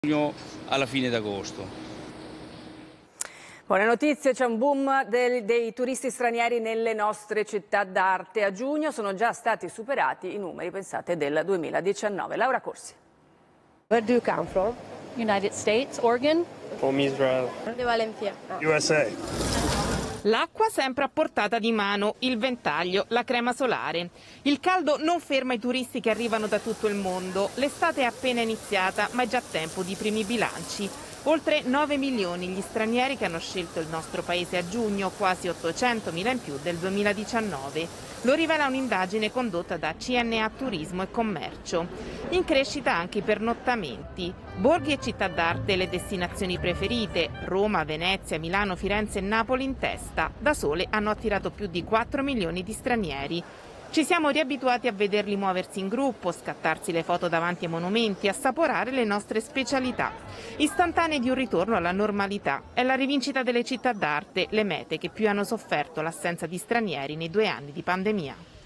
alla fine d'agosto. Buone notizie, c'è un boom dei turisti stranieri nelle nostre città d'arte. A giugno sono già stati superati i numeri, pensate, del 2019. Laura Corsi. Where do you come from? United States, Oregon. From Israel. De Valencia. USA. L'acqua sempre a portata di mano, il ventaglio, la crema solare. Il caldo non ferma i turisti che arrivano da tutto il mondo. L'estate è appena iniziata, ma è già tempo di primi bilanci. Oltre 9 milioni gli stranieri che hanno scelto il nostro paese a giugno, quasi 800.000 in più del 2019. Lo rivela un'indagine condotta da CNA Turismo e Commercio. In crescita anche i pernottamenti. Borghi e città d'arte le destinazioni preferite. Roma, Venezia, Milano, Firenze e Napoli in testa. Da sole hanno attirato più di 4 milioni di stranieri. Ci siamo riabituati a vederli muoversi in gruppo, scattarsi le foto davanti ai monumenti, assaporare le nostre specialità. Istantanee di un ritorno alla normalità. È la rivincita delle città d'arte, le mete che più hanno sofferto l'assenza di stranieri nei 2 anni di pandemia.